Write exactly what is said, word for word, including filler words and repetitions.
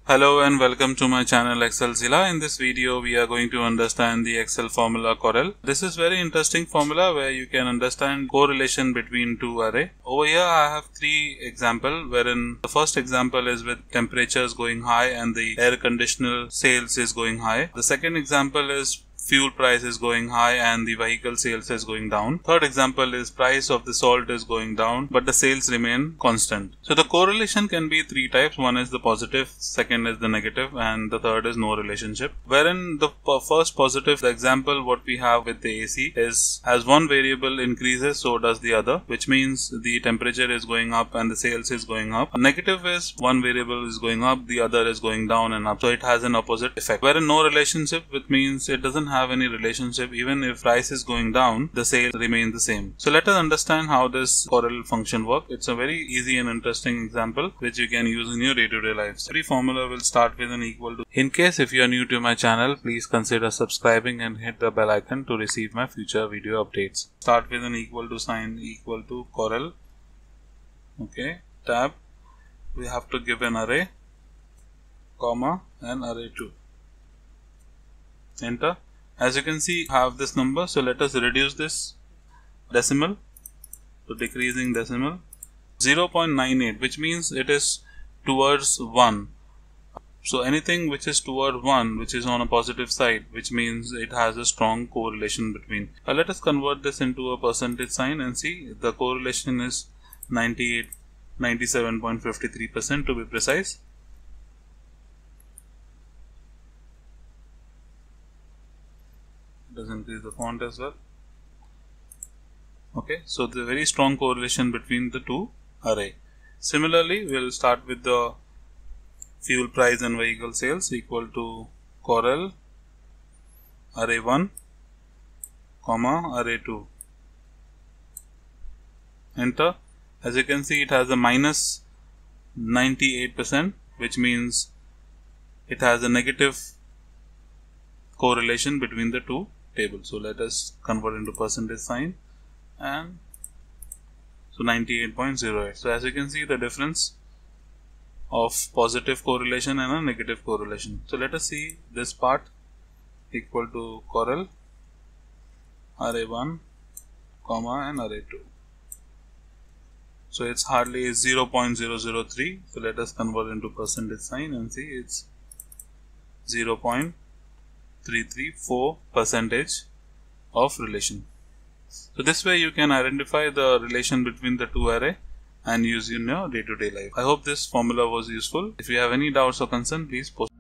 Hello and welcome to my channel Excelzilla. In this video we are going to understand the Excel formula Corel. This is very interesting formula where you can understand correlation between two array. Over here I have three examples wherein the first example is with temperatures going high and the air conditioner sales is going high. The second example is fuel price is going high and the vehicle sales is going down. Third example is price of the salt is going down but the sales remain constant. So the correlation can be three types. One is the positive, second is the negative, and the third is no relationship. Wherein the first positive, the example what we have with the A C is as one variable increases so does the other, which means the temperature is going up and the sales is going up. Negative is one variable is going up, the other is going down and up, so it has an opposite effect. Wherein no relationship, which means it doesn't have have any relationship. Even if price is going down, the sale remain the same. So let us understand how this Corel function works. It's a very easy and interesting example which you can use in your day-to-day life. Every formula will start with an equal to. In case if you are new to my channel, please consider subscribing and hit the bell icon to receive my future video updates. Start with an equal to sign, equal to Corel. Okay, tab. We have to give an array, comma, and array two. Enter. As you can see, have this number, so let us reduce this decimal to decreasing decimal. Zero point nine eight, which means it is towards one. So anything which is toward one, which is on a positive side, which means it has a strong correlation between. Uh, let us convert this into a percentage sign and see the correlation is ninety-eight, ninety-seven point five three percent to be precise. Does increase the font as well. Okay, so the very strong correlation between the two array. Similarly, we will start with the fuel price and vehicle sales equal to Corel array one, comma array two. Enter. As you can see, it has a minus ninety-eight percent, which means it has a negative correlation between the two tables. So let us convert into percentage sign, and so ninety-eight point zero eight. So as you can see, the difference of positive correlation and a negative correlation. So let us see this part equal to Corel array one, comma and array two. So it's hardly zero point zero zero three. So let us convert into percentage sign and see it's zero point three three four percentage of relation. So this way you can identify the relation between the two array and use in your day-to-day life. I hope this formula was useful. If you have any doubts or concern, please post.